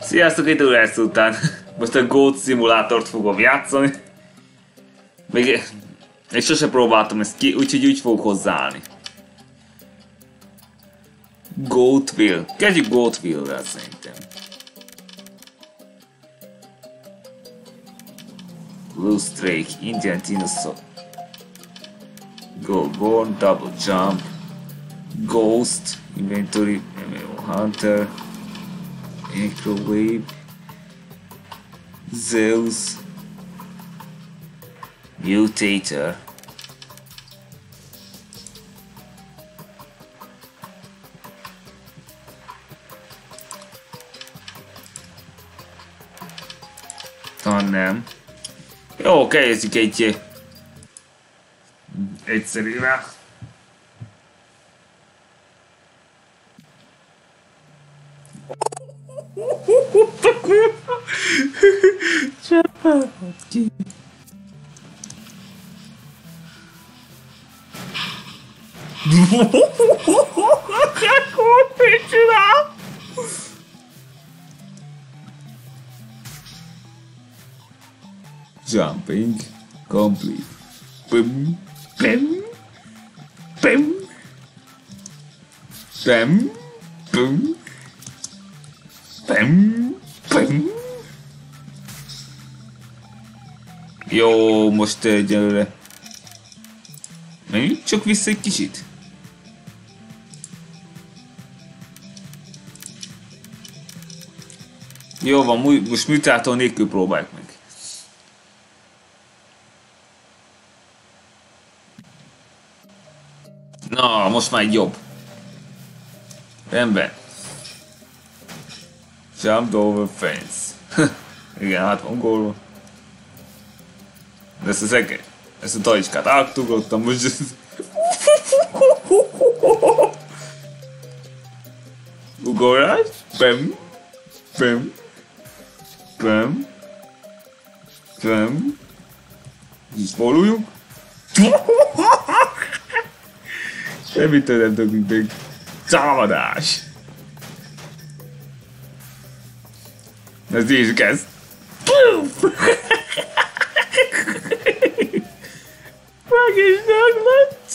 Sziasztok, itt lesz után. Most a Goat szimulátort fogom játszani. Még sose próbáltam ezt ki, úgyhogy úgy fogok hozzáállni. Goatville. Kezdjük Goatville-vel szerintem. Blue Strake, Indian Dinosaur. Goldborn, Double Jump. Ghost, Inventory, Hunter. Microwave, Zeus, Mutator, nem. Jó, kezdjük egy egyszerűvel. Jumping complete. Boom, bam, bam, bam, boom, bam, bam. Jó, most egyelőre. Menjünk csak vissza egy kicsit. Jó van, most mutátor nélkül próbáljuk meg. Na, most már jobb. Rendben. Jumped over fence. Igen, hát van gólva. De ezt a tajicskát átugrottam most. Ugorás. Pem. Pem. Pem. Pem. Sporuljunk. Semmitől nem tudunk még. Támadás. Ez nézzük ezt. Meg is döglött.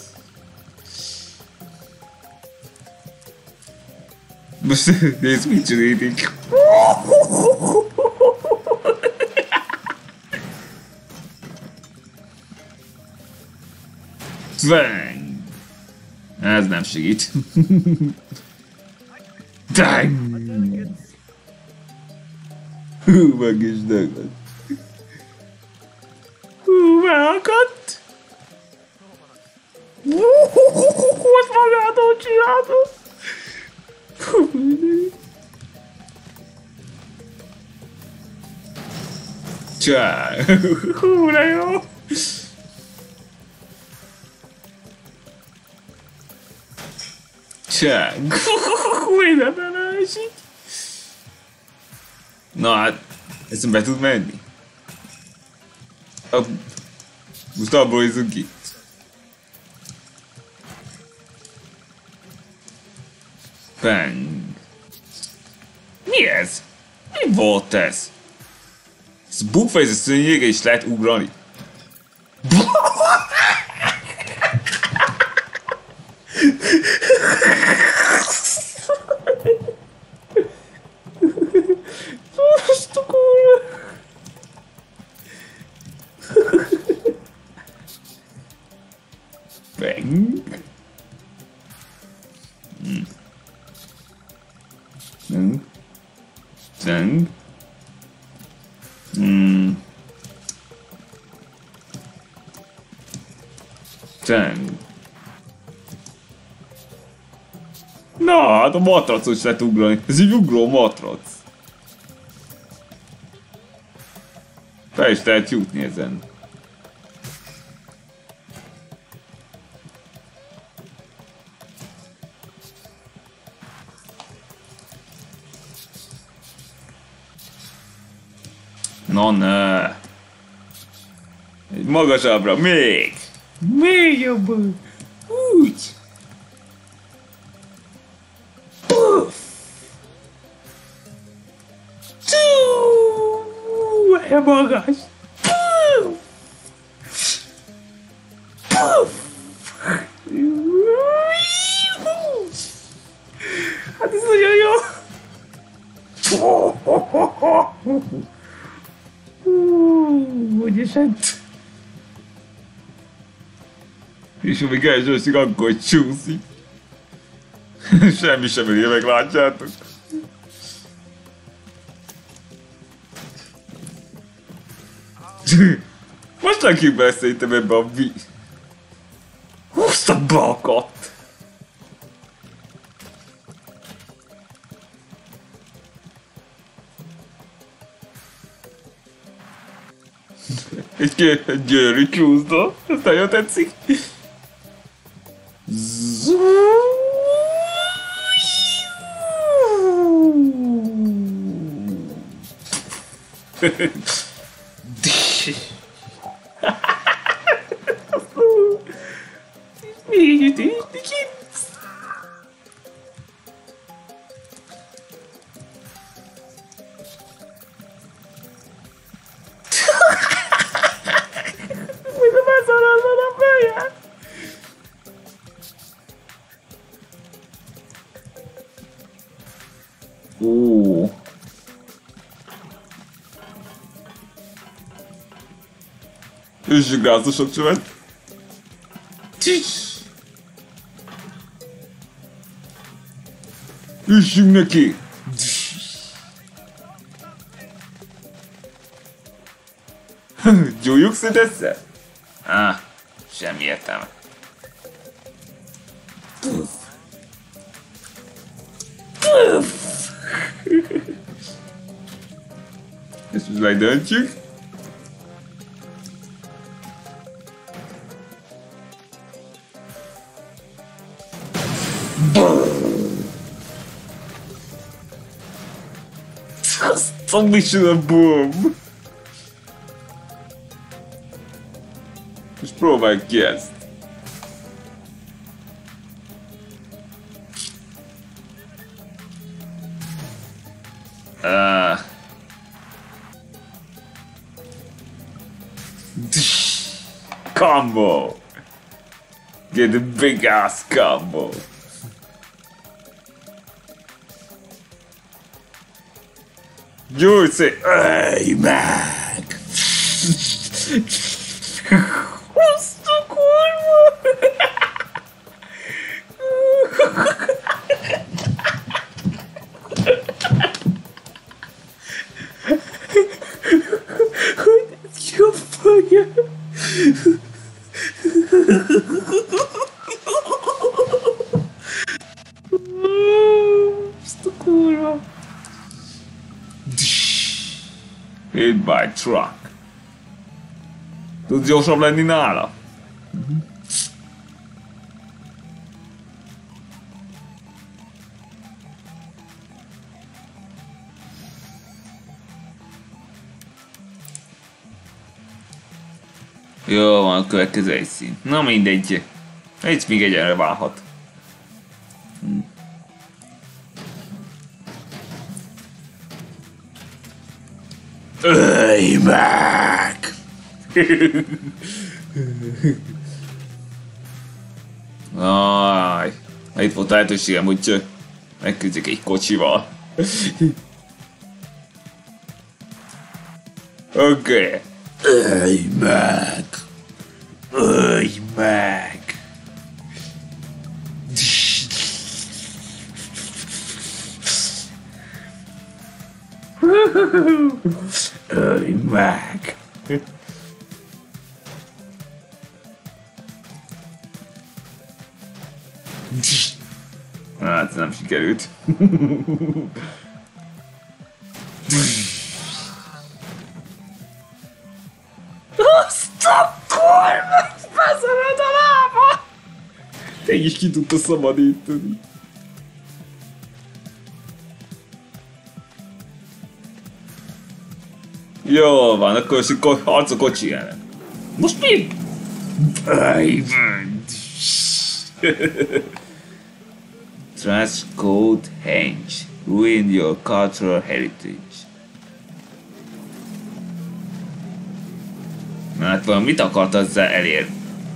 Most nézd, mit csináljuk. Bang! Ez nem segít. Dang! Hú, meg is döglött. Hú, megakadt. Most magától csináltam. Csá! Hú, de jó! Csá! Minden beleesik! Na hát, ezt be tud menni? Most abból izzunk ki. Bang! Mi ez? Mi volt ez? Ez bukfejez a szőnyegre is lehet ugrani. Azt a kurva! Bang! Bang! Bang! Na, hát a matracot is lehet ugrani. Ez egy ugró matrac. Fel is lehet jutni ezen. Na ne! Egy magasabbra, még! Még jobban! Úgy! Puff! Olyan magas. Hát ez nagyon jó. Hogy esett? És amíg elsőszik, akkor csúszik. Semmi sem érje meg, látjátok. Most rakjuk bele szerintem ebbe a húztak balkat. Egy gyönyörű csúszda, ez nagyon tetszik. Még egy ütés, ó. Üssük rá azt a sok csövet. Üssünk neki! Gyújjuk szét egyszer? Semmi értelme. Ezt most ledöntjük. Mission a boom! Most próbáljuk ki ezt. Combo! Get a big ass combo! Gyújts szét! Öljj meg! Azt a kurva! Hogy ez jó fogja! Azt a kurva! Hit by truck. Tudsz gyorsabb lenni nála? Jó van, a következő egy szín. Na mindegy. Itt még egyenre válhat. Öljj meg! Aj, itt volt lehetőségem, hogy megküzdjek egy kocsival. Oké. Öljj meg! Öljj meg! Öljj meg! Hát nem sikerült. Azt a kurva! Beszarod a lába! Te is ki tudta szabadítani. Jól van, akkor harc a kocsi ellen. Most mi? Trash code henge. Ruin your cultural heritage. Hát valamit akart ezzel elérni.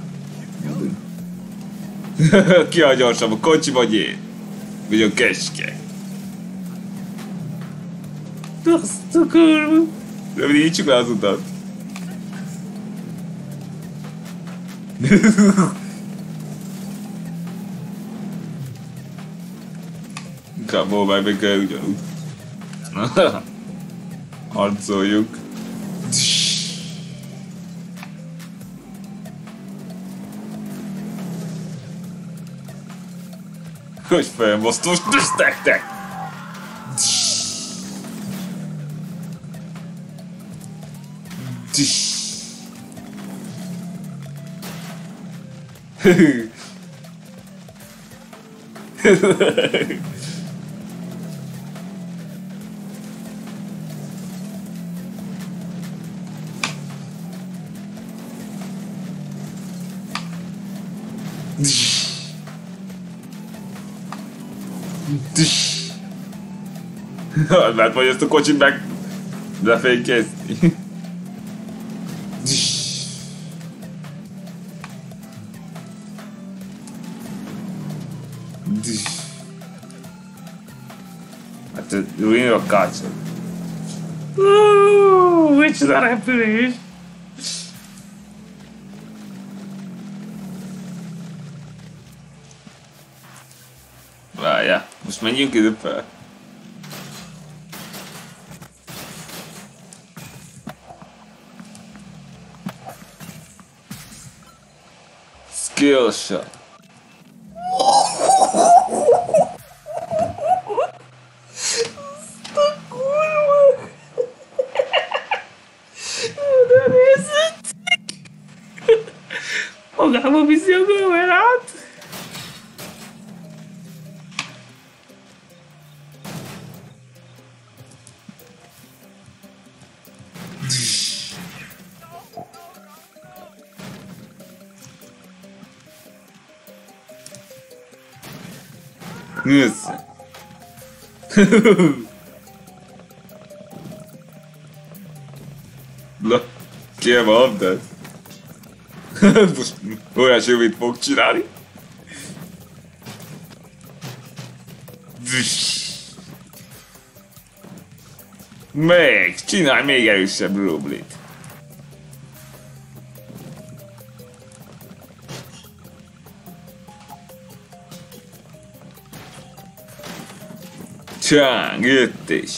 Ki a gyorsabb, a kocsi vagy én? Vagy a keske? Azt a kurva! Rövidítsük le az utat. Inkább meg kell ugyanúgy. Harcoljuk. Hogy felmosztos nektek! Lehet, hogy ezt a kocsit meg lefénykezni. Hát rújni a kácsot. Micsoda repülés! Várjál, most menjünk ide fel. Skill shot. Magába viszi a kamerát. Nézd! La, kérem a labdát. Most olyasmi, mit fog csinálni. Még! Csinálj még erősebb rublit. Csáng, jött is.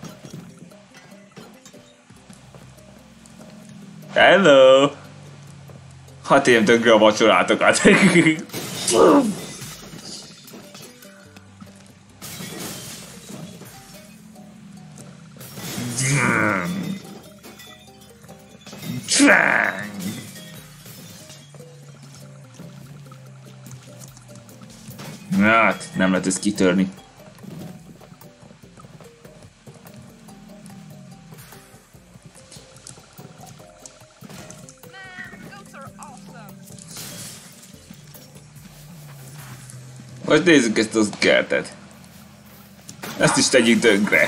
Hello! Hát én tönkre a vacsorátokat. Hát, nem lehet ezt kitörni. Most nézzük ezt az kertet. Ezt is tegyük tönkre.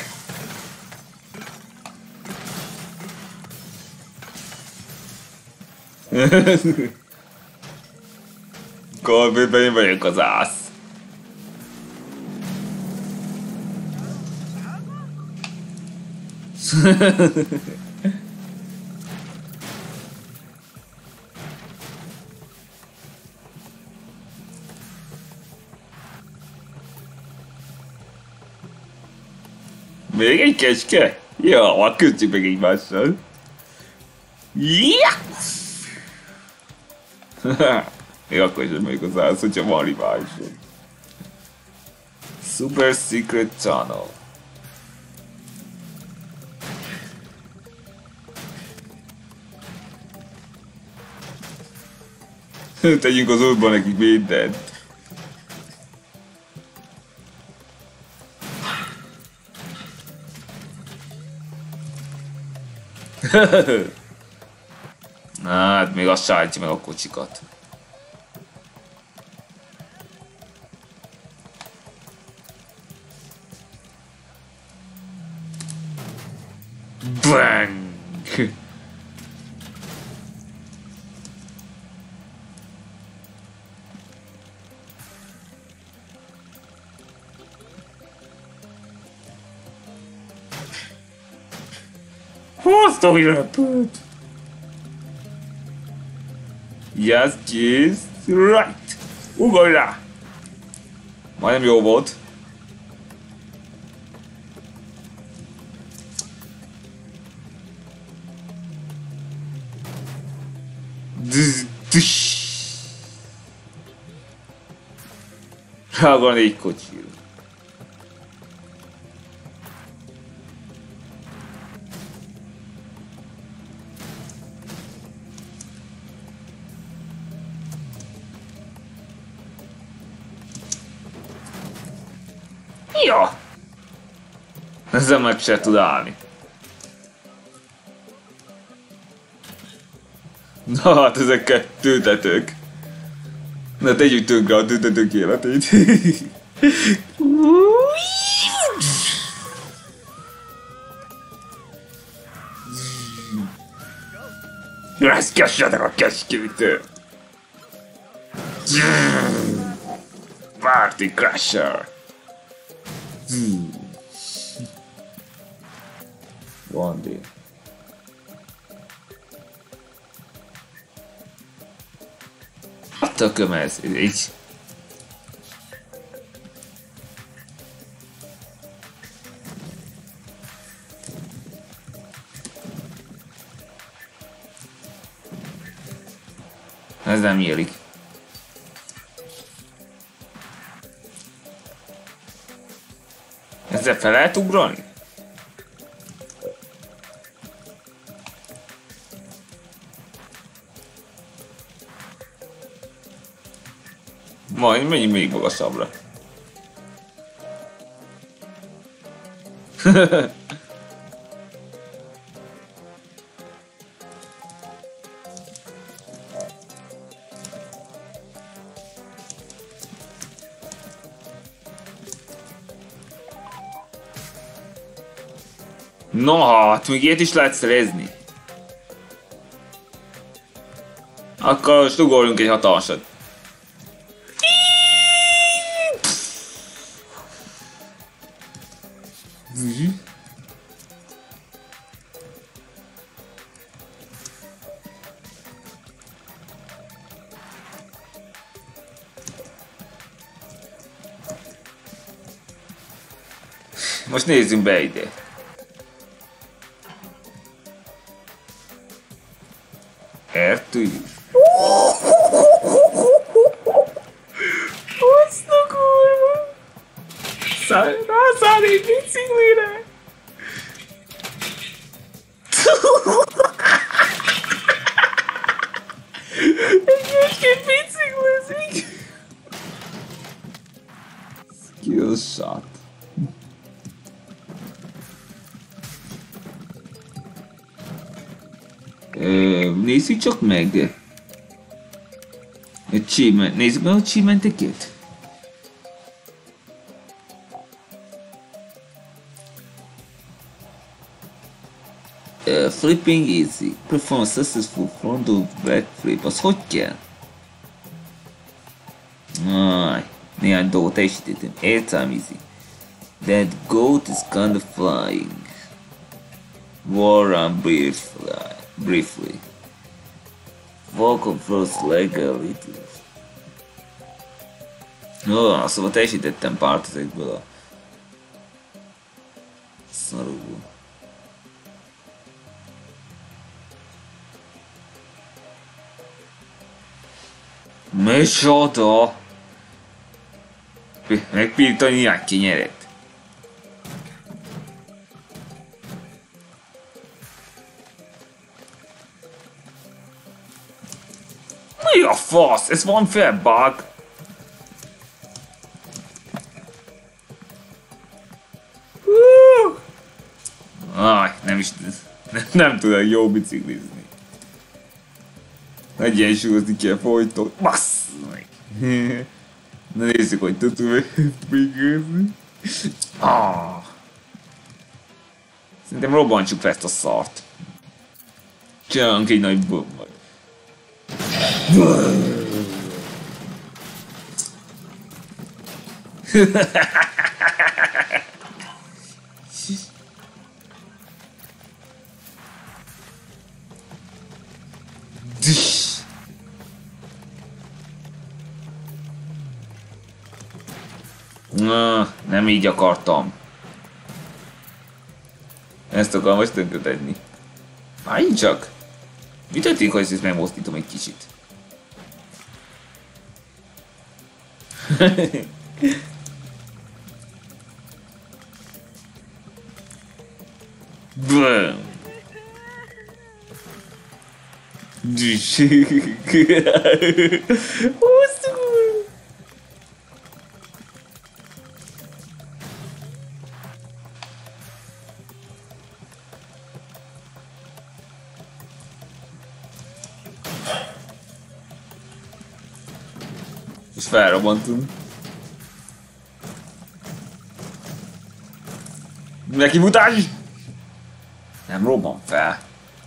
Korbében én vagyok az ász. Még egy kecske? Jó, hát küzdjük meg egymással. Még akkor sem megyek az állsz, hogyha van riválisod. Super Secret Tunnel. Tegyünk az útban nekik mindent. Hát még azt sállítja meg a kocsikat. Bang! Hozd a repült! Yes, yes, right! Ugorj rá! Majdnem jó volt. Rá van egy kocsi. Jó! Ezzel meg se tud állni. Na hát ezek tüntetők. Na tegyük tönkre a tüntetők életét. Reszkessetek a kesküvitől! Party Crasher! One day. A tököm ez, így. Ez nem nyílik. Ezzel fel lehet ugrani? Majd menjünk még magasabbra. No, hát még ilyet is lehet szerezni. Akkor most ugorjunk egy hatalmasat. Most nézzünk be ide. Értünk. Azt a kurva! Rászáll egy biciklire! Egy kicsit biciklizik! Skill shot. Nézzük csak meg. Achievement. Nézzük meg achievementeket. Flipping easy. Perform successful front or back flip. Az hogy kell? Néhány dolgot teljesítettem. Airtime easy. That goat is kind of flying. War run briefly. Walk on first leg a little. No, szóval teljesítettem párt ezekből a szarúból. Micsoda? Megpirítani ilyen kinyeret. Mi a fasz? Ez van fel bug? Nem is... Nem tudok jó biciklizni. Egyensúlyozni kell folyton. Bassz meg! Na nézzük, hogy tudunk biciklizni. Szerintem robbantsuk fel ezt a szart. Csinálunk egy nagy bombot. Na, nem így akartam. Ezt akarom most tönkretenni. Állj csak! Mi történik, hogy ezt megmozdítom egy kicsit? Bum! És felrobbantunk. Neki futás! Nem robban fel.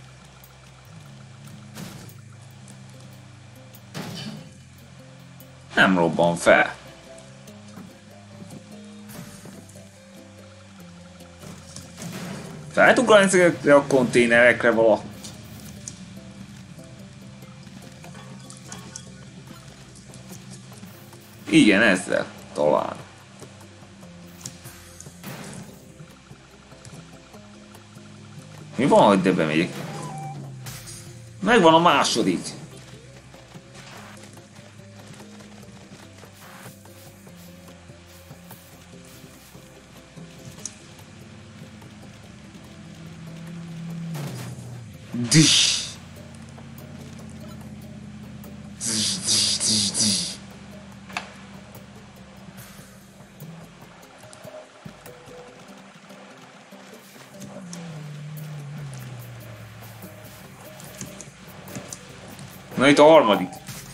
Nem robban fel. Fel tudok ugrani a konténerekre valahogy. Igen, ezzel talán. Mi van, hogy de bemegyek? Megvan a második. Dish. Na itt a harmadik.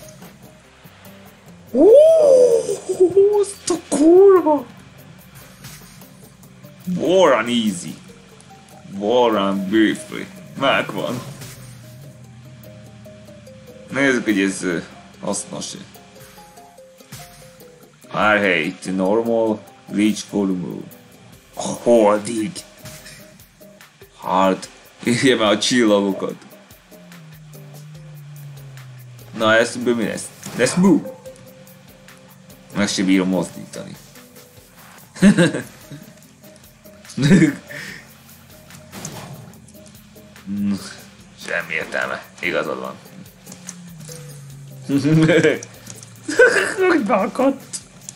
Azt a kurva! Warren easy. Warren briefly. Megvan. Nézzük, hogy ez hasznos. R8 normal, reach for the moon. Holdig. Hard. Írja már a csillagokat. Na, ez mi lesz? Lesz move. Meg se bírom mozdítani. Semmi értelme. Igazad van. Hogy beakadt.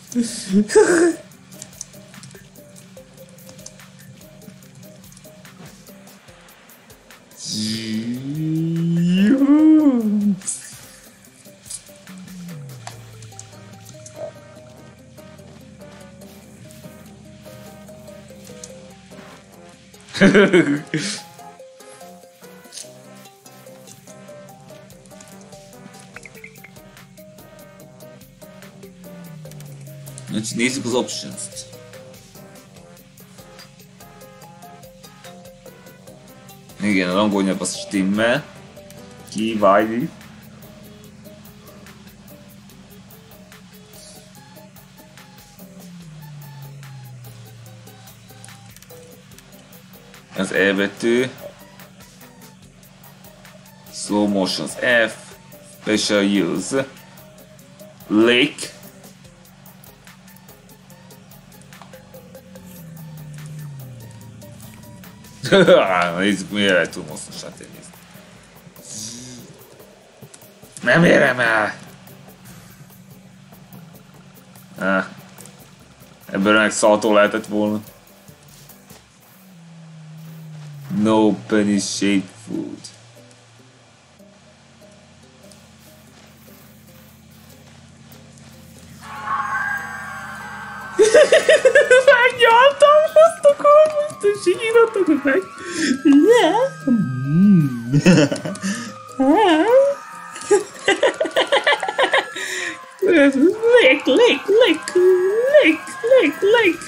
Nézzük az options-t. Igen, a angol nyelv az stimmel. Kiválni. Az E betű. Slow motion az F. Special use. Lake. Nézzük, mire tudom hasznosát tenni. Nem érem el! Ebből meg szaltó lehetett volna. No penny shaped food. Megnyaltam azt a kormust, és így írottak meg. Lick.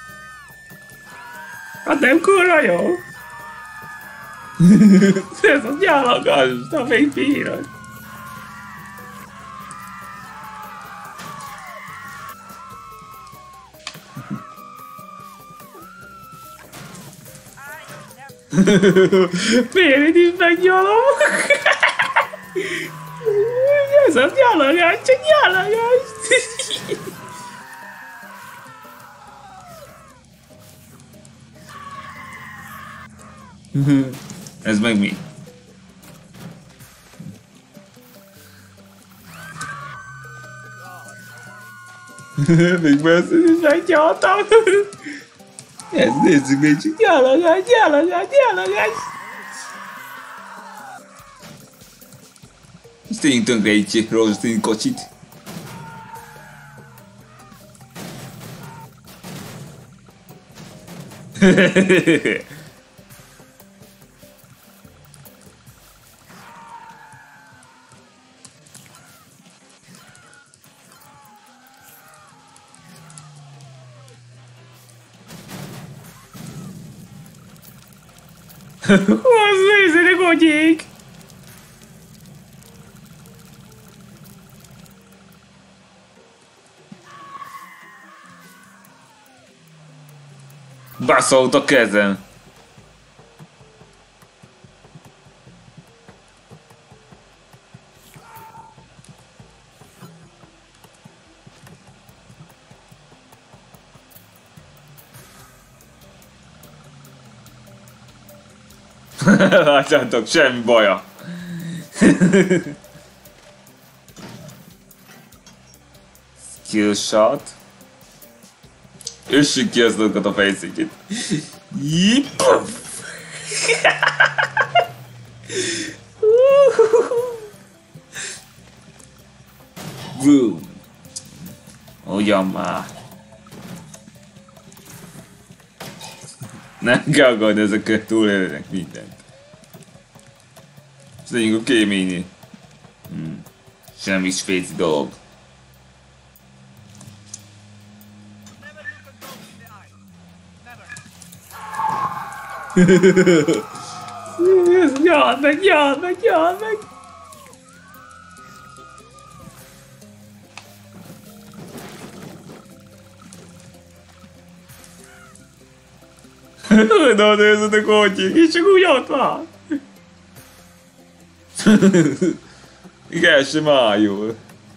Hát nem kurva jó. Ez az nyálagás, de még bírod. Miért így megnyalom? Ez az nyalagás, csak nyalagás. Ez meg mi? Még messze is megnyaltam. Ez nézzük még csak nyalagás, nyalagás, nyalagás. Ezt tényleg tönkre így rózsaszín kocsit. Az nézzenek kocsik! Baszolt a kezem! Látjátok, semmi baja. Skill shot. Össük ki azokat a fejszékét. Boom. Ugyan már. Nem kell aggódni, ezekkel túlélnek mindent. Ez legyünk a kéményi. Semmi svéci dolog. Nyal meg, nyal meg, nyal meg! Na nézzetek, hogy és csak úgy ott van! Igen, sem áll jól.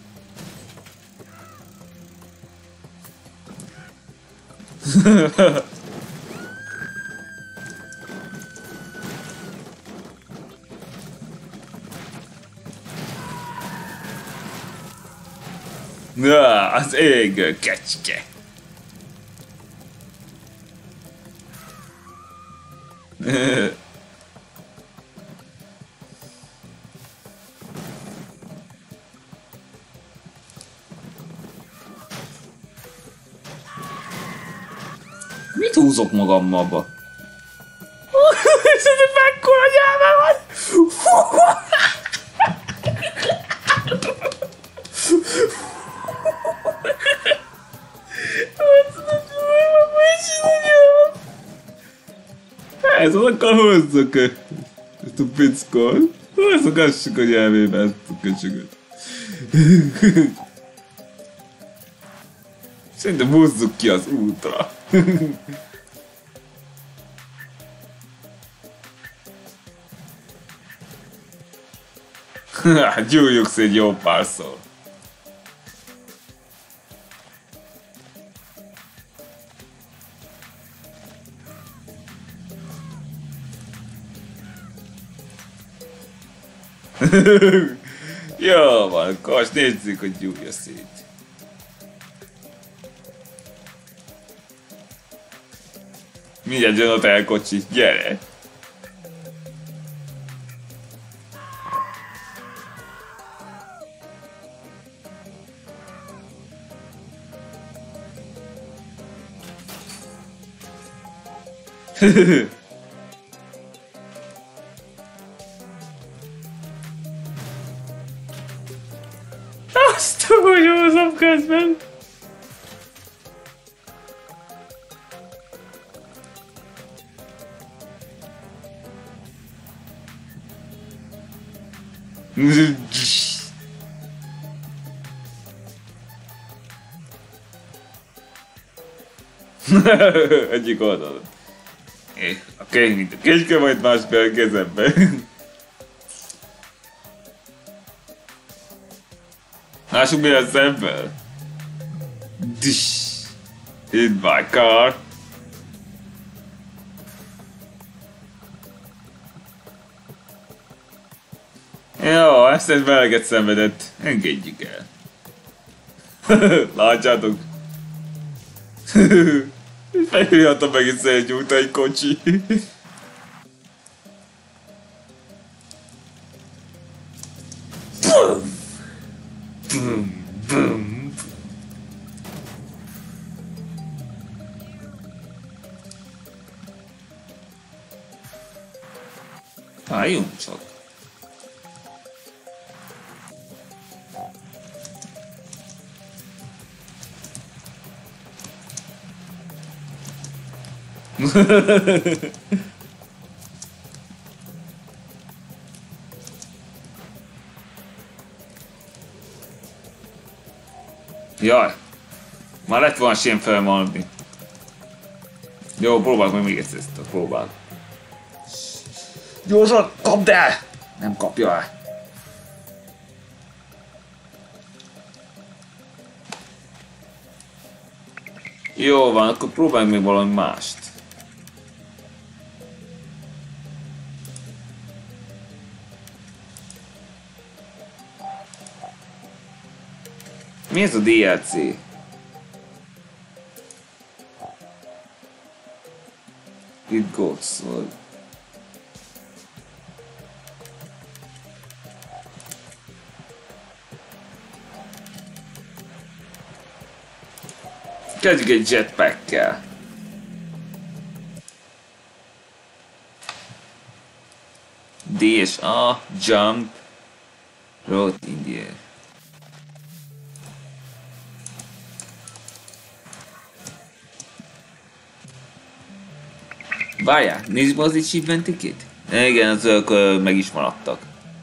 Na, az égő kecske. Mit húzok magammal? Ez mekkora nyelve van! Ez az akkor hozzak ezt a pickol. Hozzogassuk a nyelvébe ezt a köcsögöt. Szerintem húzzuk ki az útra. Gyújjuk szét jó párszor. Jó van, akkor most nézzük, hogy gyújja szét. Mindjárt jön a telkocsi, gyere! Azt hogy hozom közben! Egyik oldalon. A könyv, mint a kecske, majd másik a kezemben. Lássuk mi lesz ebből. Dish. Hit my car. Jó, ezt egy meleget szenvedett. Engedjük el. Látjátok? Felhívhatom meg egy szélgyújt egy kocsi. Álljunk csak. Jaj, már lett volna sém felmalni. Jó, próbálok meg még egyszer ezt a próbál. Gyorsan, kapd el! Nem kapja el. Jó van, akkor próbáljunk még valami mást. Mi ez a DLC? It goes, szóval. Kezdjük egy jetpack-kel. D és A, jump, road in the air. Várjál, nézd be az achievement-iket? Igen, azok meg is maradtak.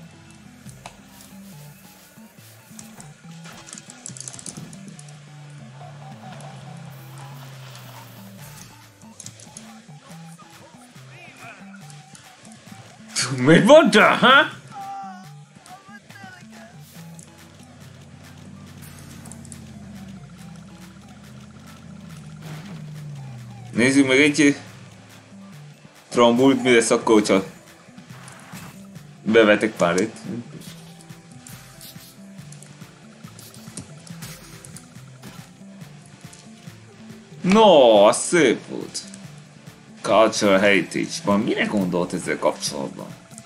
Mit mondta, ha? Nézzük meg egy trombult, mi lesz akkor, hogyha bevetek párat. No, az szép volt. Cultural Heritage-ban mire gondolt ezzel kapcsolatban?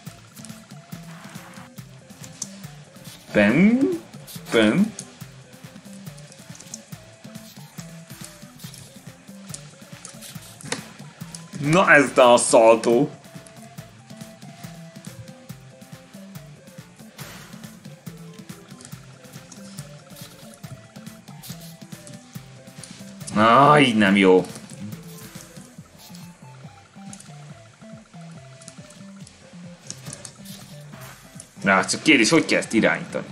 Pen? Na ez a szaltó. Na, így nem jó. Na, csak kérdés, hogy kell ezt irányítani?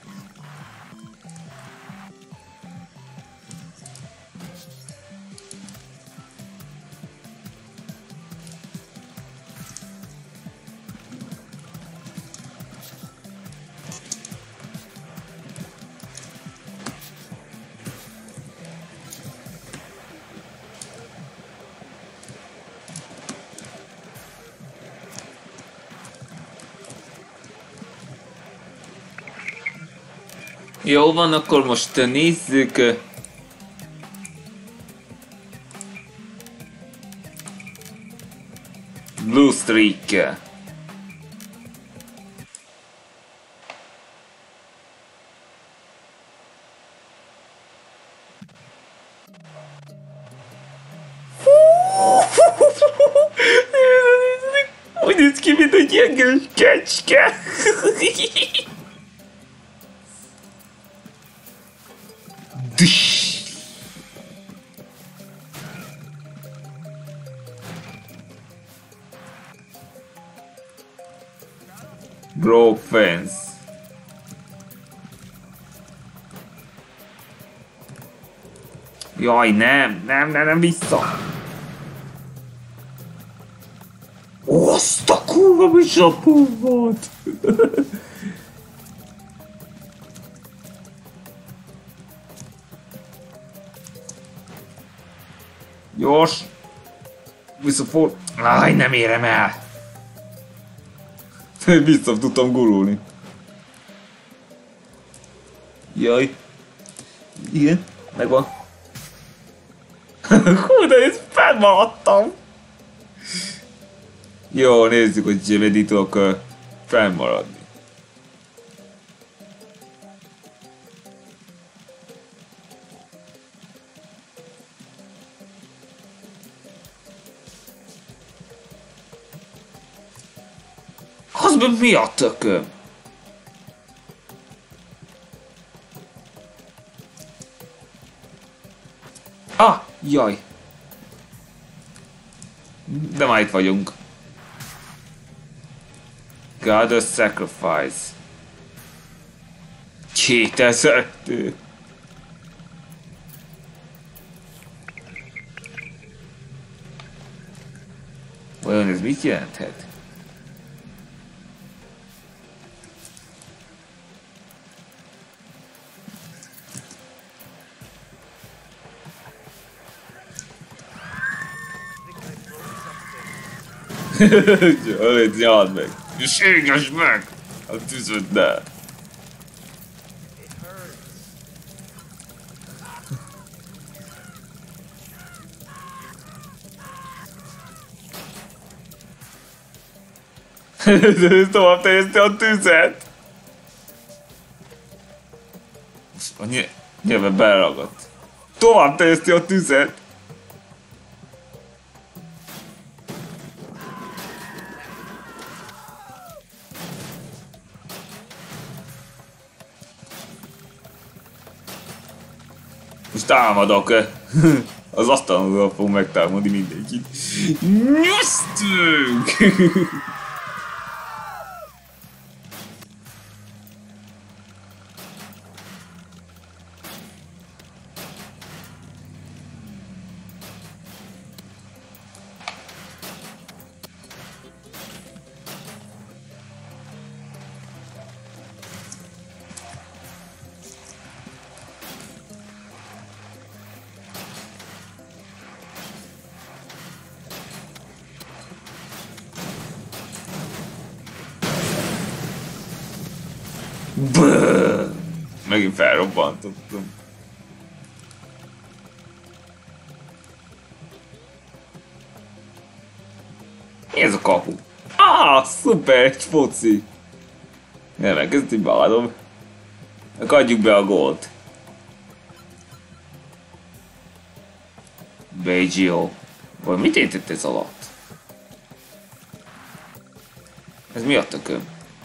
Jó van, akkor most nézzük. Blue Streak. Hogy néz ki, mint egy ilyen kecske. Broke fence. Jaj, nem vissza. Azt a kurva bisapú volt. Gyors! Visszafordul. Áj, nem érem el! Vissza tudtam gurulni. Jaj. Igen, megvan. Hú, de én fennmaradtam! Jó, nézzük, hogy meddig tudok fennmaradni. Az mi a tököm? Ah, jaj. De már itt vagyunk. Goddess Sacrifice. 2002. Vajon ez mit jelenthet? Légy, nyald meg! Séges meg! A tűzöddel! Tovább terjeszti a tüzet! A nyelve beleragadt. Tovább terjeszti a tüzet! Most támadok. Az asztalon fog megtámadni mindenkit. Nyusztünk! Megint felrobbantottam. Mi ez a kapu? Ah, szuper, egy foci! Nem, ezt így beadom. Akkor adjuk be a gólt. Beijio. Vagy mit értett ez alatt? Ez mi a tököm?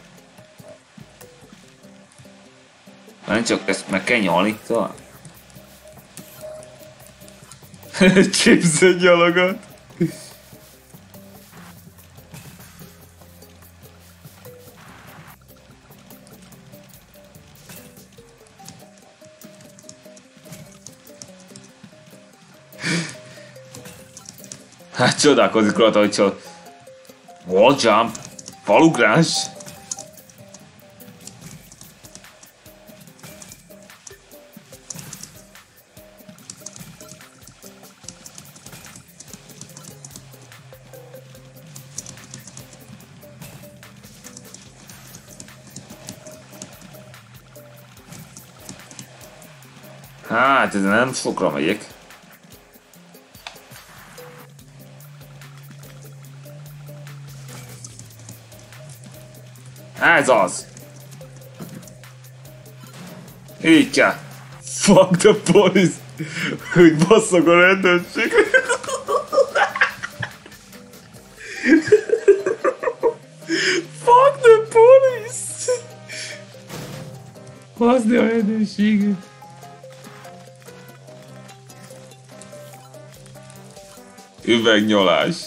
Nem csak ezt meg kell nyalni, talán? Chips egy gyalogot! Hát csodálkozik rajta, hogy csak wall jump, falugrás. Hát, ez nem sokra megyek. Ez az! Így kell! Fuck the police! Hogy basszak a rendőrség! Fuck the police! Baszni a rendőrséget! Üvegnyolás.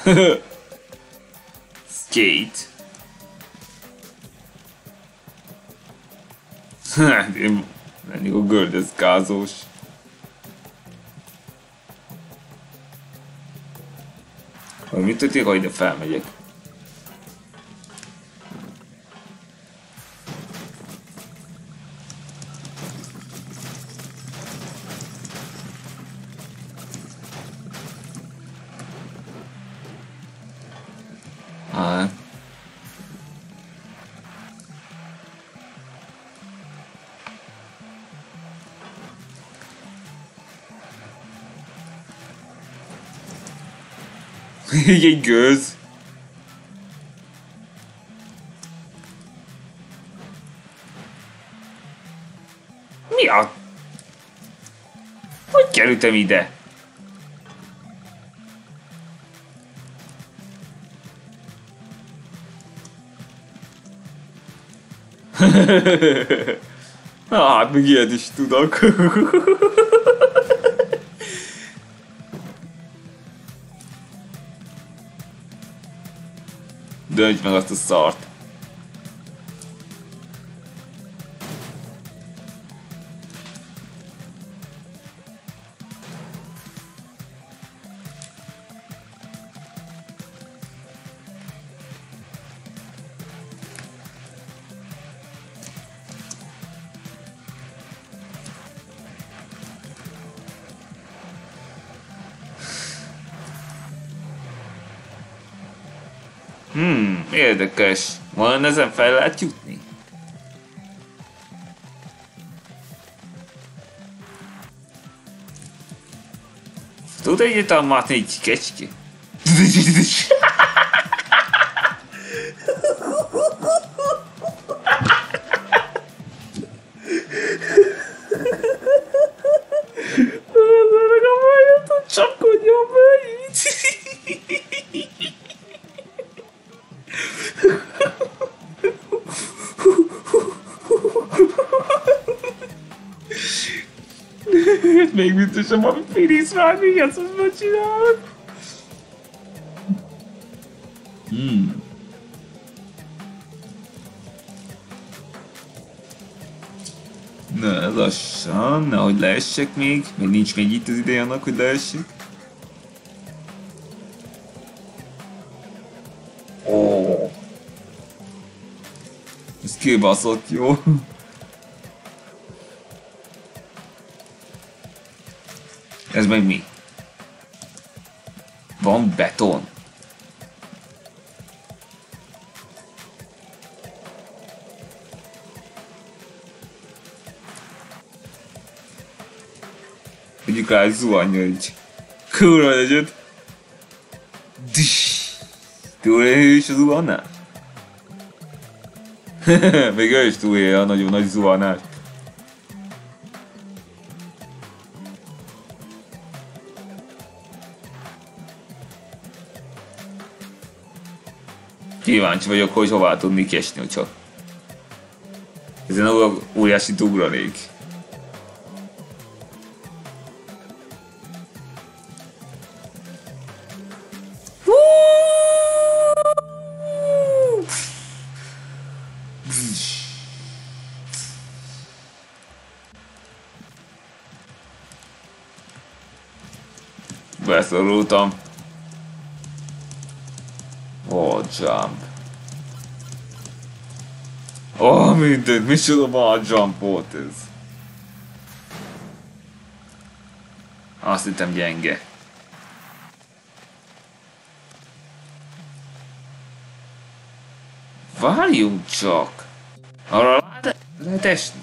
Skate. Hát én lennék a gördeszkázós. Mit történik, ha ide felmegyek? Így egy gőz. Mi a... Hogy kerültem ide? Hát, még ilyet is tudok. Dönts meg azt a szart. Érdekes. Vajon ezen fel lehet jutni? Tud egyáltalán mátni egy kecske? Csapkodjon be így! Még biztosan valami finisz már, mi az, hogy ma csinálod? Na, lassan, nehogy leessek még nincs még itt az ideje annak, hogy leessek. Ó. Ez kibaszott jó. Ez meg mi? Van beton. Mondjuk rá egy zuhanya így. Kurva egyet. Túlélő is a zuhanás? Még ő is túlélje a nagyon nagy zuhanást. Kíváncsi vagyok, hogy hová tudnék esni, hogyha ezen óriási ugranék. Beszorultam. Oh, jump. Oh, mindent, micsoda a jump volt ez. Azt hittem gyenge. Várjunk csak. Arra lehet esni.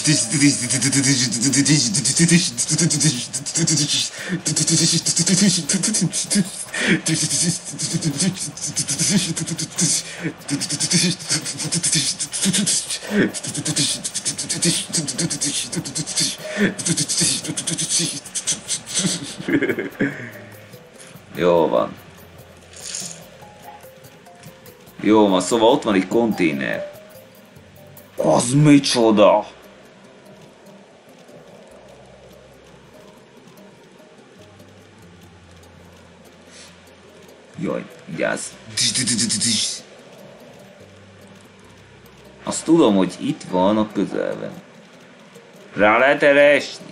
Jó van. Jó van, szóval ott van egy konténer. Az micsoda? Jaj, vigyázz. Azt tudom, hogy itt van a közelben. Rá lehet erre esni?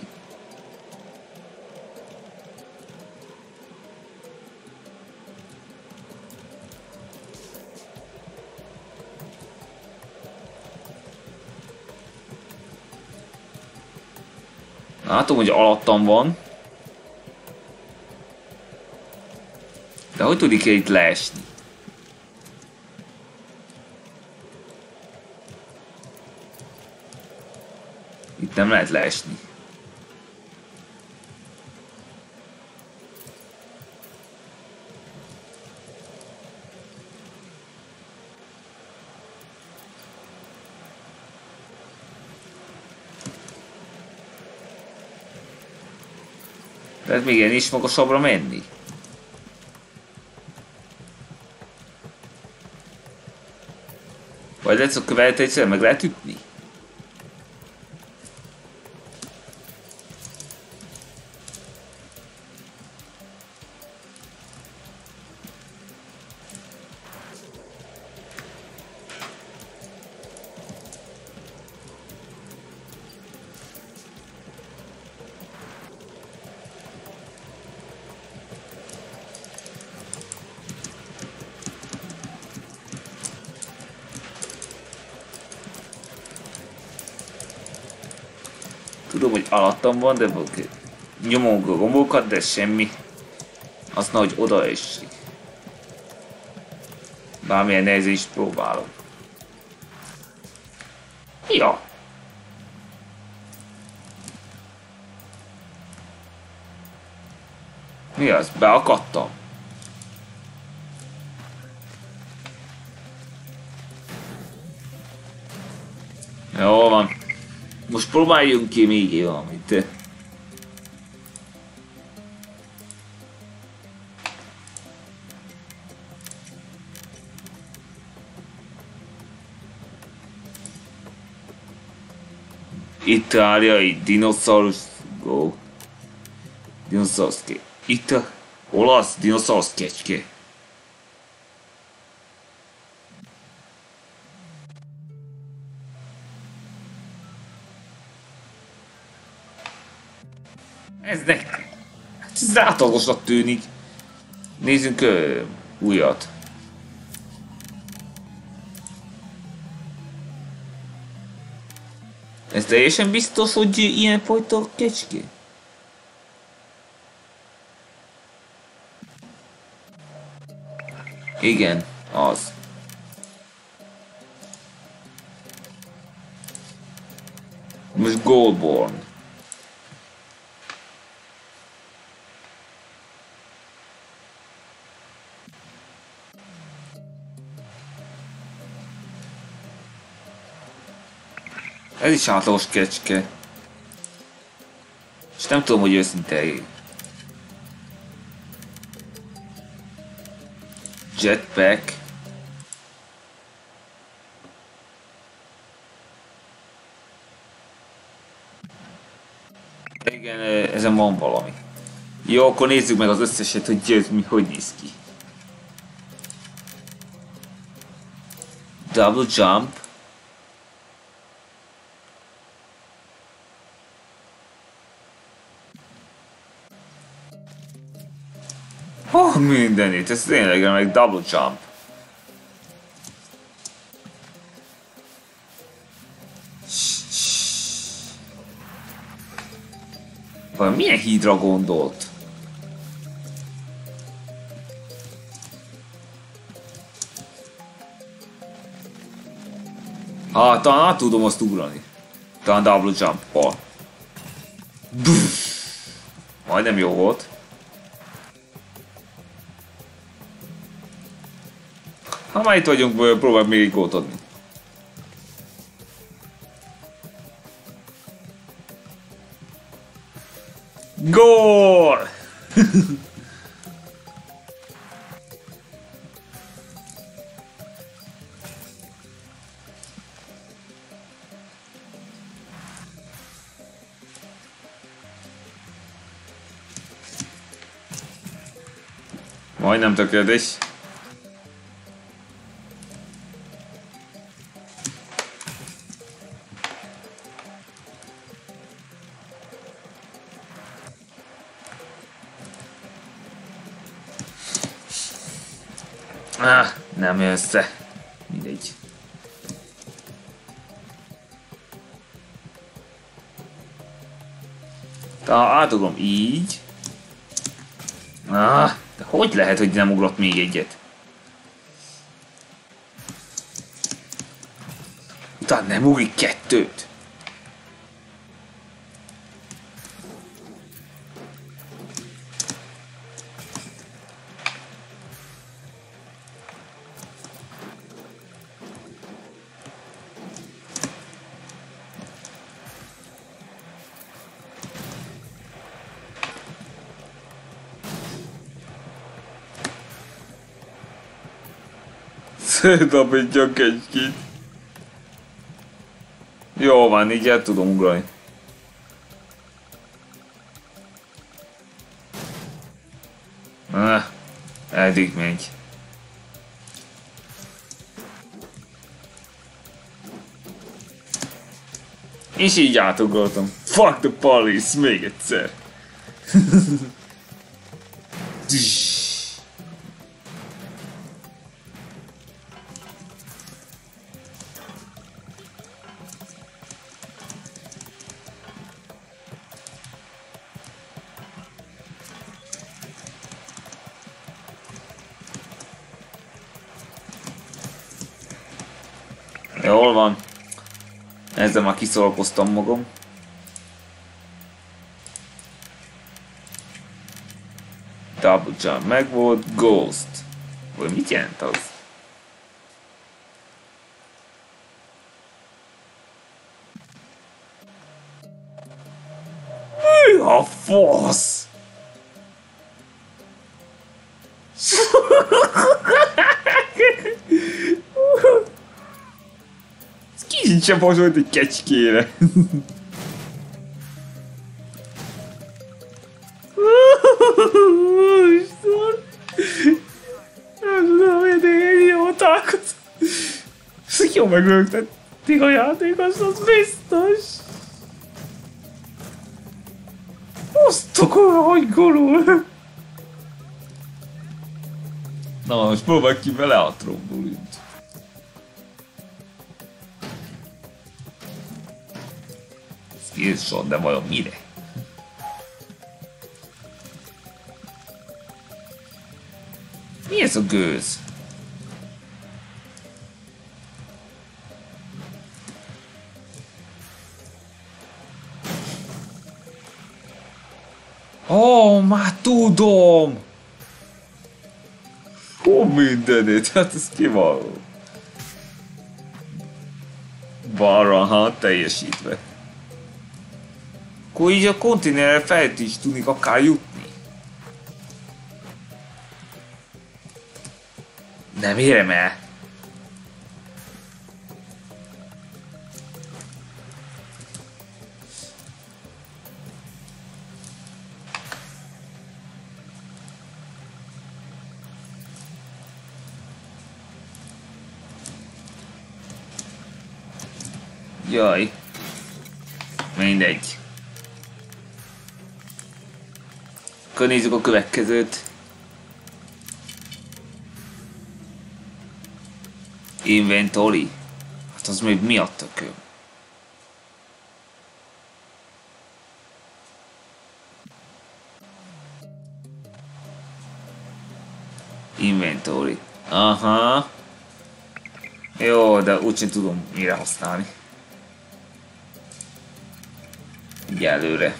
Látom, hogy alattam van. De hogy tudik itt leesni? Itt nem lehet leesni. Tehát még én is magasabbra menni. Vagy lesz a követ egyszer meg lehet ütni? Tudom, hogy alattam van, de nyomom a gombokat, de semmi. Azt hogy oda esik. Bármilyen nehéz is próbálom. Ja. Mi az? Beakadtam. Jó van. Most próbáljunk ki még valamit. Itt állja egy dinoszaurusz. Go. Dinoszaurusz. Itt a olasz dinoszaurusz kecske. Ez átlagosnak tűnik. Nézzünk újat. Ez teljesen biztos, hogy ilyen fajta kecske? Igen, az. Most Goldborn. Ez is átlagos kecske. És nem tudom, hogy őszinte. Jetpack. Igen, ezen van valami. Jó, akkor nézzük meg az összeset, hogy ez hogy néz ki. Double jump. Oh, mindenit, ez tényleg meg double jump. Vagy milyen hídra gondolt? Talán át tudom azt ugrani. Talán double jump-pal. Majdnem jó volt. Ha már itt vagyunk, próbálj még egy gólt adni. Gól! Majdnem tökéletes. Nem jön össze. Mindegy. Átugrom így. De hogy lehet, hogy nem ugrott még egyet? Utána nem ugrik kettőt. Szétapítja kecskét. Jó van, így el tudom ugrani. Eddig megy. És így átugrottam. Fuck the police, még egyszer. Jól van. Ezzel már kiszolgoztam magam. Double jump megvolt. Ghost. Vagy mit jelent az? Mi a fasz? Kincsen volt egy kecskére. Nem tudom, hogy én idiótákat. Jó megrögtették a játékos, az biztos. Azt akkor, hogy gurul. Na most próbálj ki vele a trombulint. Skillshot, de vajon mire? Mi ez a gőz? Ó, már tudom! Hú, mindenét, hát ez kiváló. Balra, ha teljesítve. Akkor így a konténerre fel is tudnék akár jutni. Nem érem el. Jaj. Mindegy. Akkor nézzük a következőt. Inventory. Hát az még mi adta kő? Inventory. Aha. Jó, de úgysem tudom mire használni. Egyelőre.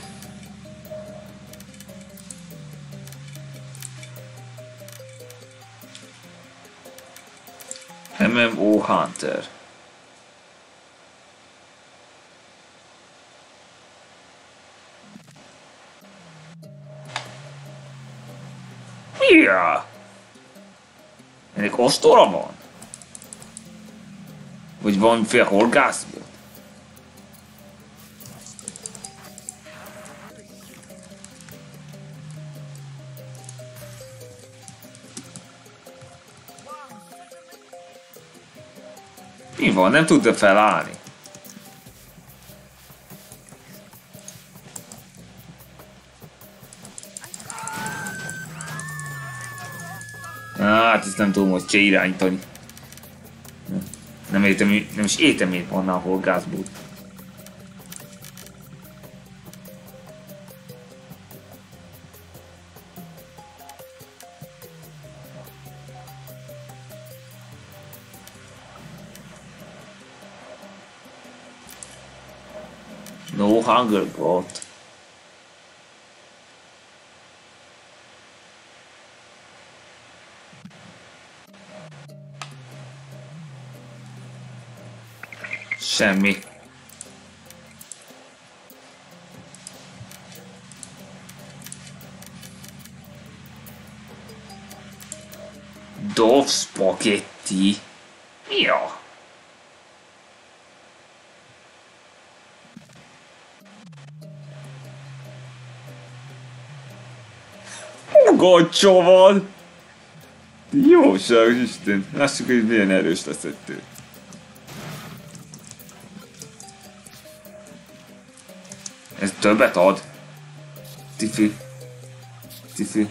MMO Hunter. Ja. Ennek ostora van? Vagy valamiféle horgász? Mi van? Nem tudta felállni. Hát ezt nem tudom, hogy se irányítani. Nem is értem, miért van a horgászból. No hunger god. Semmi. Dove spaghetti. Mi a? Gocsó van! Jóságos Isten! Lássuk, hogy milyen erős lesz ettől. Ez többet ad? Tifi. Tifi.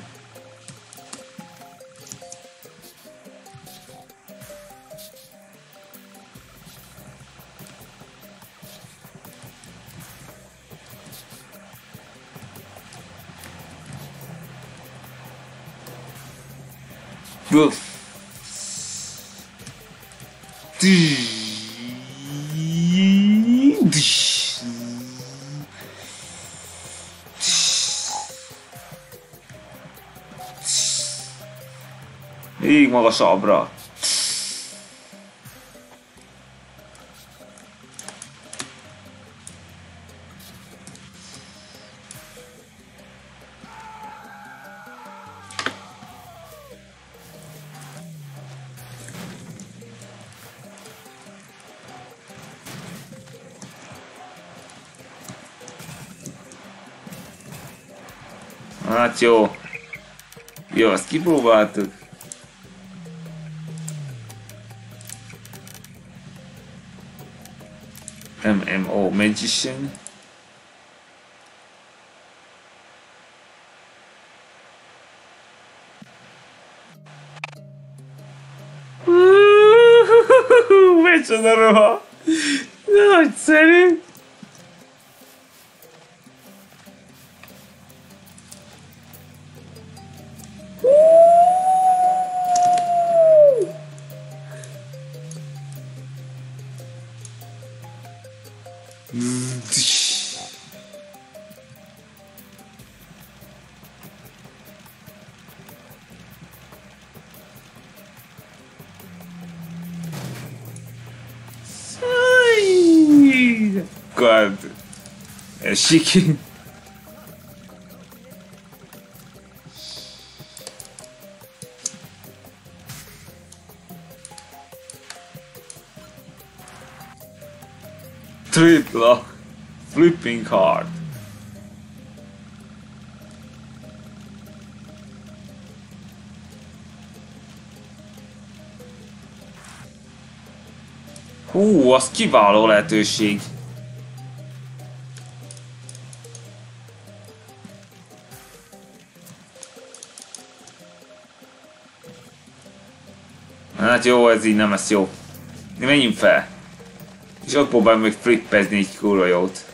Még magasabbra. Hát jó. Jó, azt kipróbáltuk. MMO Magician. Micsoda roha! Nagyszerű! God, chique. Triple flipping hard. Hú, az kiváló lehetőség. Hát jó, ez így nem lesz jó. Menjünk fel. És ott próbálom még flippezni egy kurva jót.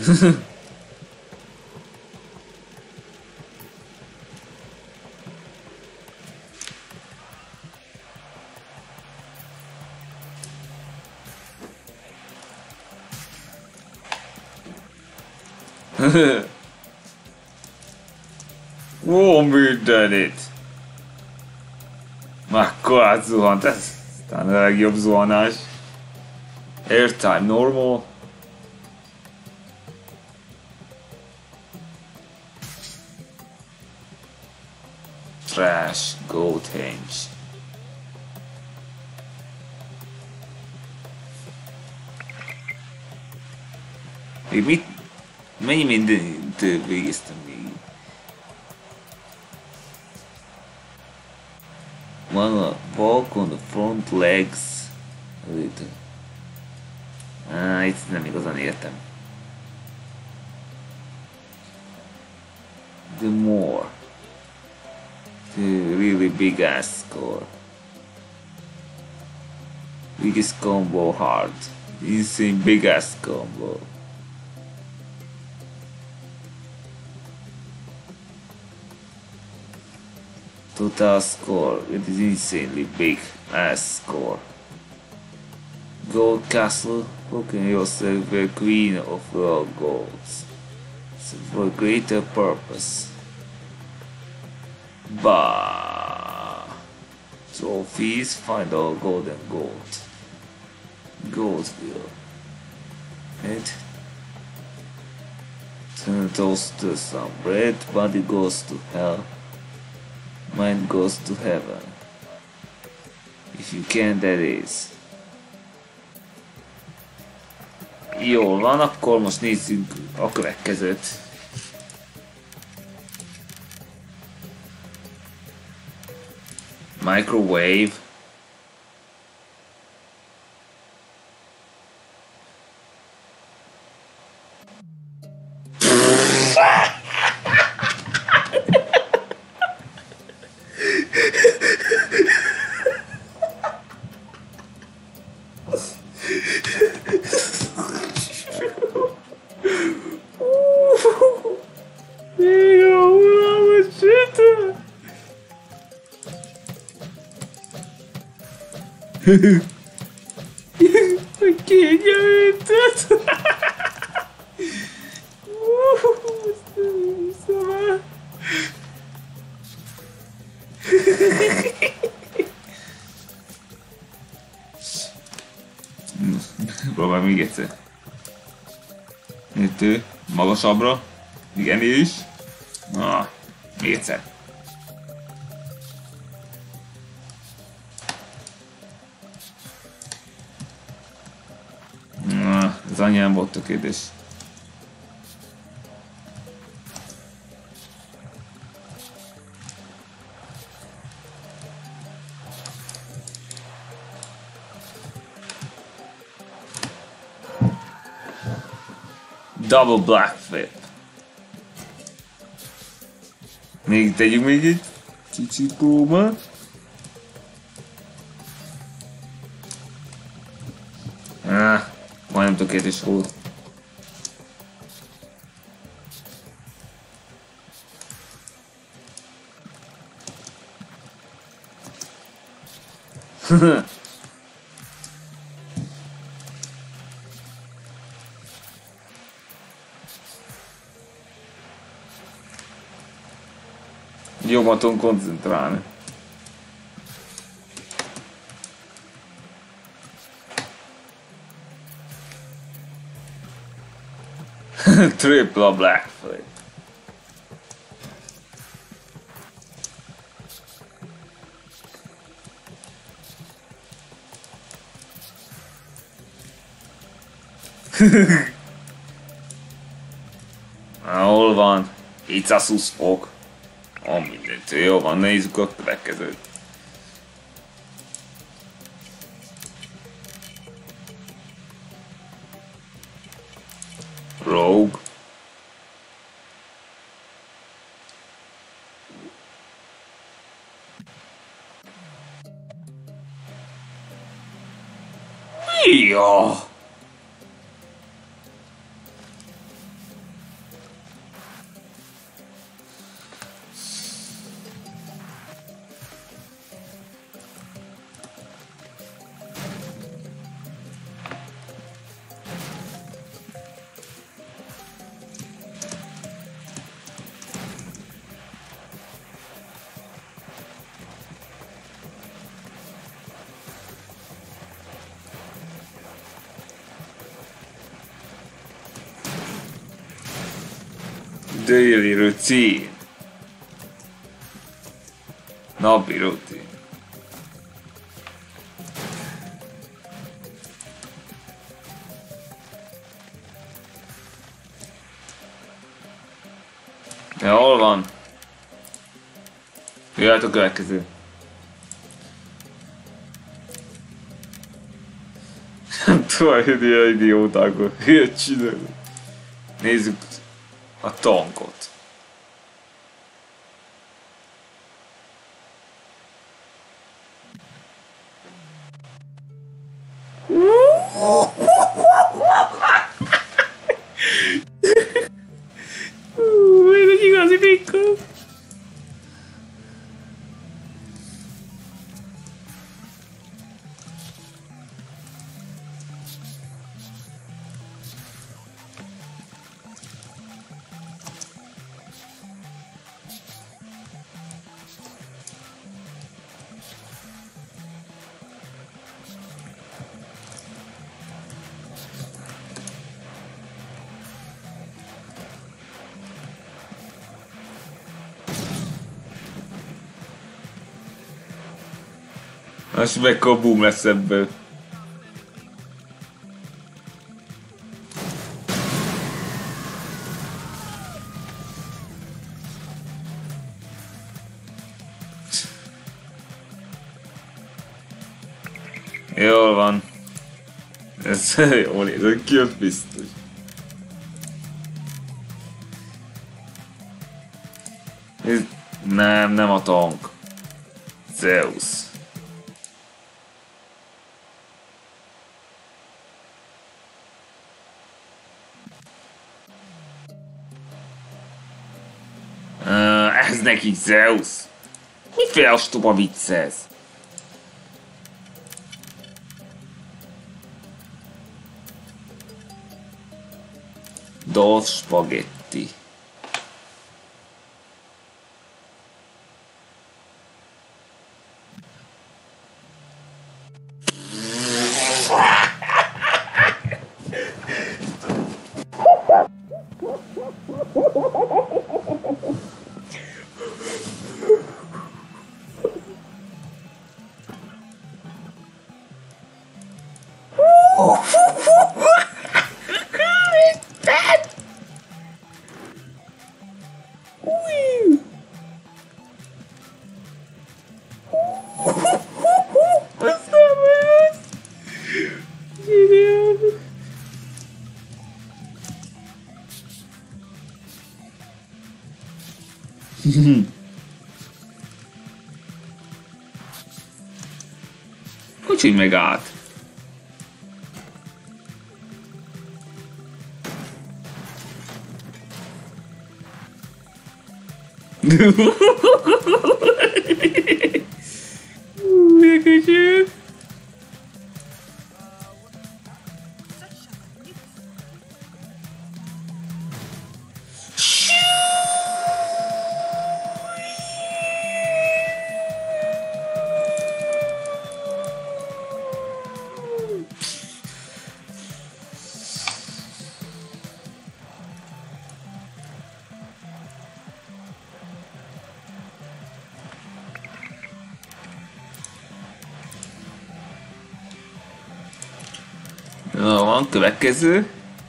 Ó, mindenit! Mekkorát zuhant, ez talán a legjobb zuhanás. Airtime normal. Trash, goat henge. Még mit? Mennyi mindent végeztem még? One walk on the front legs. Itt nem igazán értem. The more. The really big ass score. Biggest combo hard. Insane big ass combo. Total score. It is insanely big ass score. Gold castle. Proclaim yourself the queen of all golds. For greater purpose. Bah. Trophies, find all gold and gold. Goldville. And turn toast to some bread, body goes to hell. Mind goes to heaven. If you can, that is. Jól van, akkor most nézzük a következőt. Microwave. Kényelmetett! Próbálj még egyszer. Itt magasabbra. Igen is. Na, még egyszer. Az anyám volt tökéletes. Double black flip. Még tegyünk még egy kicsit próbát. Majdnem tökéletes volt. Jobban tudom koncentrálni. Triple black flip. Hol van? Itt a szuszfok. Mindent. Jó van, nézzük a következőt. Rogue. Ja. Daily routine. Napi rutin. Ja, hol van? Jöhet a következő. Nem tudom, hogy ilyen idiótákot. Ilyet csinálni. Nézzük a tankot. Ez egy igazi pikkó. Most mekkora boom lesz ebből. Jól van. Ez jól nézett ki, az biztos. Ez nem a tank. Zeus. Ez neki Zeus. Miféle ostoba vicc ez? Dolph Spaghetti. Hogy meg át? Megköcsög! Jó, van, következő.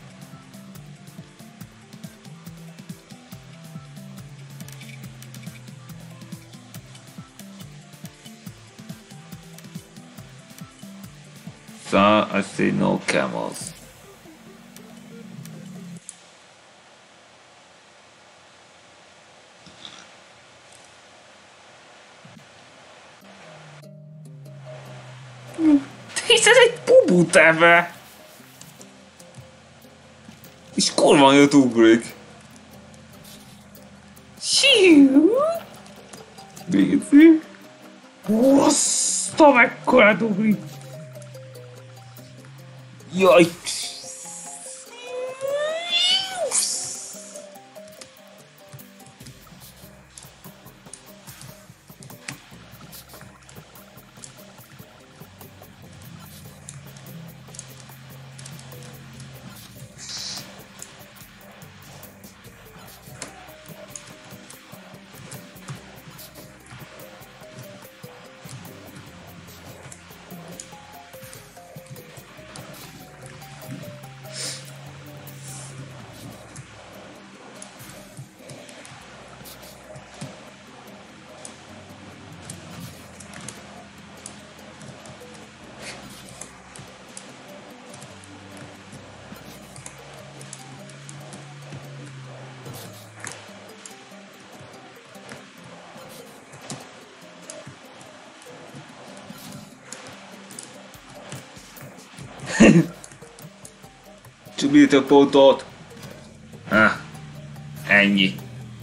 So, I see no camels. Hisz ez egy bubú teve! És kurva jött ugrik. Siu! Léci. Oszta mekkorát ugrik. Jaj! Csubírt a pontot. Ennyi.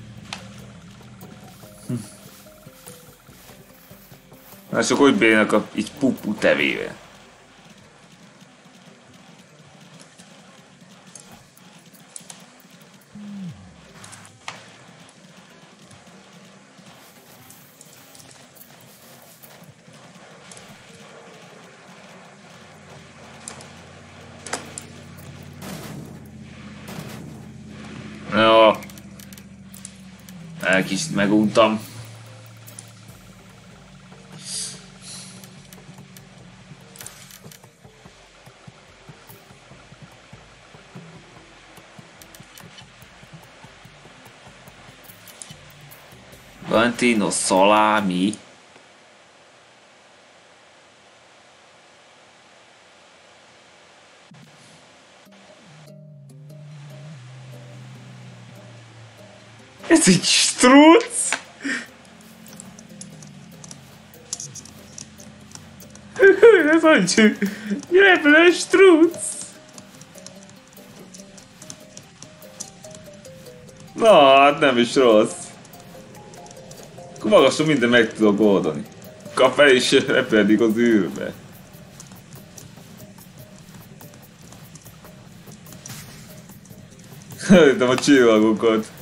Na csak hogy bírnak a így pupu tevével. Jó. Egy kicsit meguntam. Valentino salami. Ez egy strúc? Ez hogy? Repülő strúc? Na, hát nem is rossz. Akkor magasan minden meg tudok oldani. Kap fel és repüldik az űrbe. Hölgyem a csillagokat.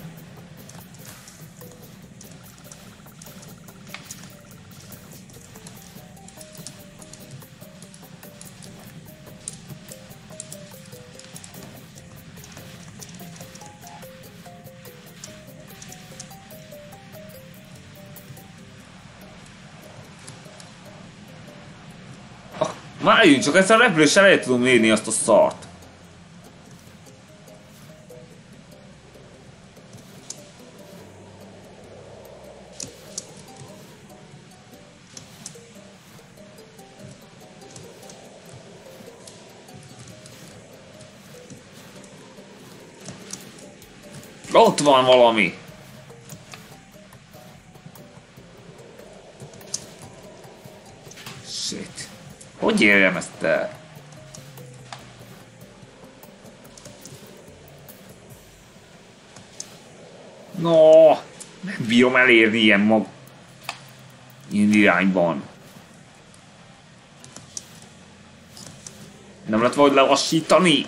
Várjunk csak, ezt a repüléssel el tudom érni azt a szart. Ott van valami. Shit. Hogy érjem ezt el? No, nem bírom elérni ilyen irányban. Nem lehet valahogy lelassítani?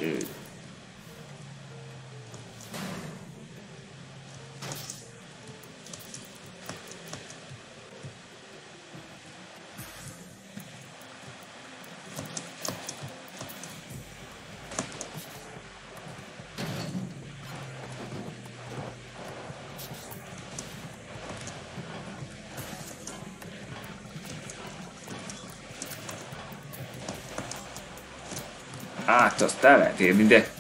Hát azt el lehet érni, de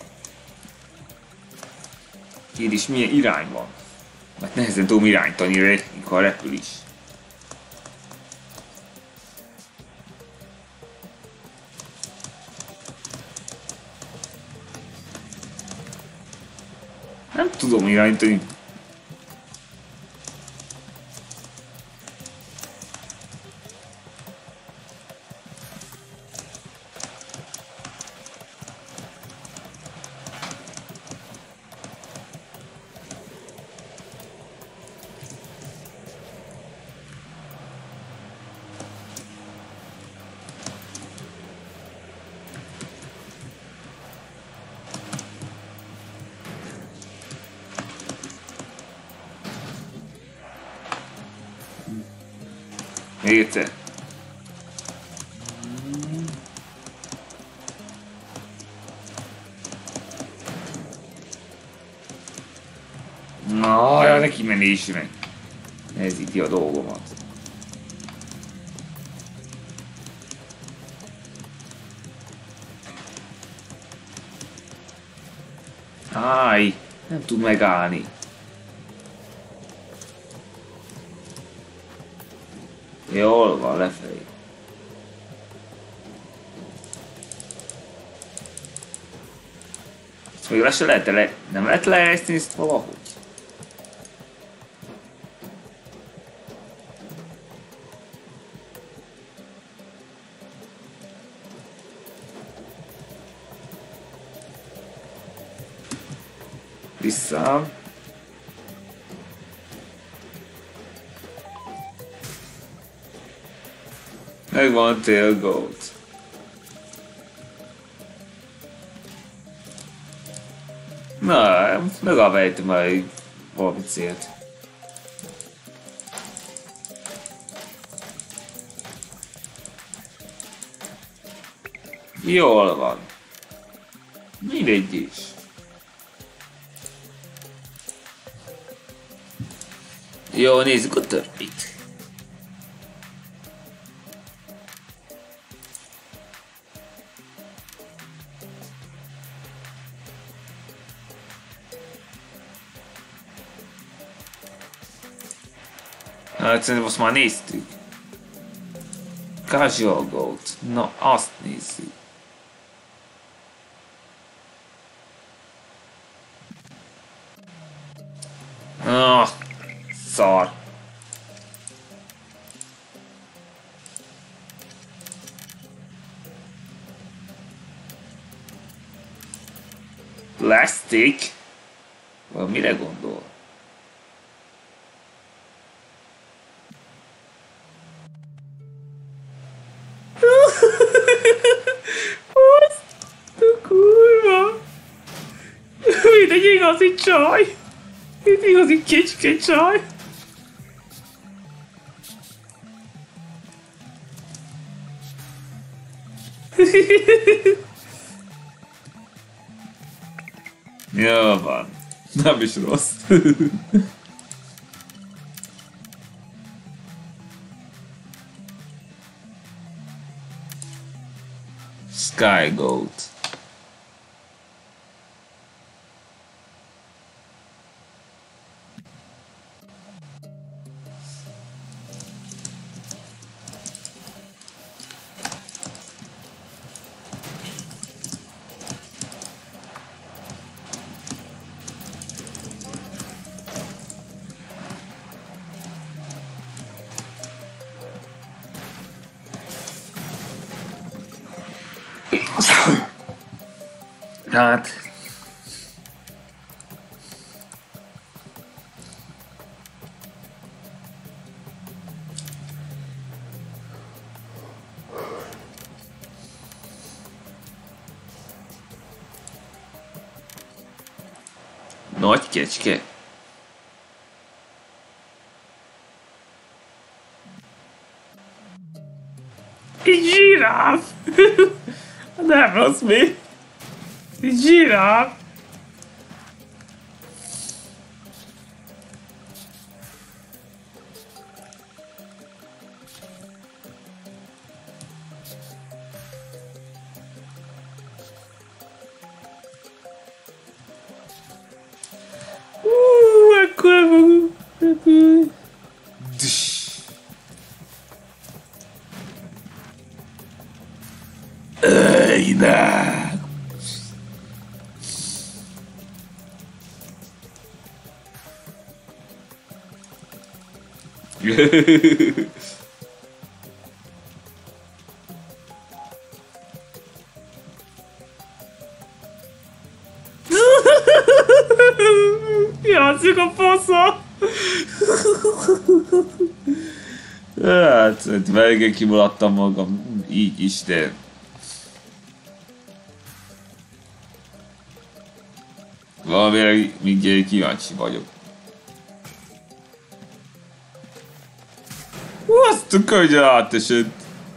itt is milyen irány van. Mert nehezen tudom irányítani, mikor repül is. Nem tudom irányítani. Még egyszer. Na, ja, neki menésnek. Nehezíti a dolgomat. Áj, nem tud megállni. Jól van, lefelé. Ezt még le se lehet nem lehet lehelyezni ezt valahogy? Vissza. Megvan a tailgoat. Na, legalább ejtem már valami célt. Jól van. Mindegy is. Jó, nézzük a többit. Hát szerintem azt már néztük. Casual Goat. Na, azt nézzük. Ah, szar. Plastic? Mire gondol? Azt a kurva! Mint egy igazi csaj! Mint igazi kicske csaj! Jó van. Nem is rossz. Sky Goat. Hát... Nagy kecske. Egy zsiráf! Nem rossz mi? Egy zsiráf! Ekkora maguk! Ej, ne! Játszik a fasza! Hát, végig kimulattam magam így is, de... Valamire mindjárt kíváncsi vagyok. Azt a könyve átesett.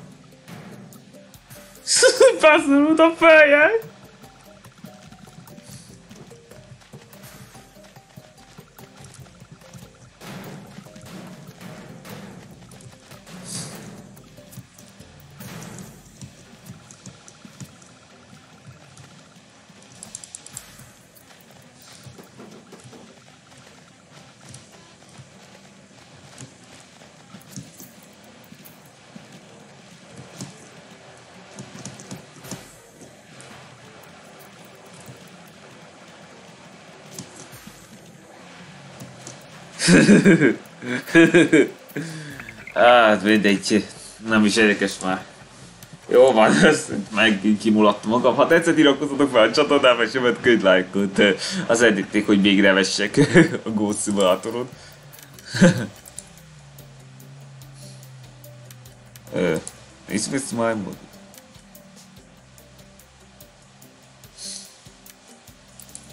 Beszorult a feje. Hát mindegy, nem is érdekes már. Jó van, ezt meg kimulattam magam. Ha tetszett, iratkozzatok fel a csatornába, és jövet könyv lájkot. Az eddig, hogy még nevessek a Ghost Simulatoron. És mit majd mondod?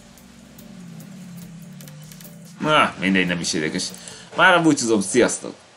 Na, mindegy, nem is érdekes. Mára búcsúzom, sziasztok!